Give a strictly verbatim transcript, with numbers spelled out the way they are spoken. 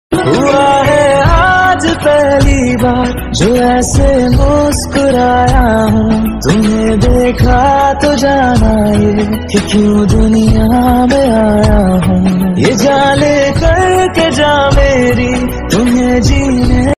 हुआ है आज पहली बार जो ऐसे मुस्कुराया हूँ, तुम्हें देखा तो जाना ये कि क्यों दुनिया में आया हूँ। ये जाले करके जा मेरी तुम्हें जीने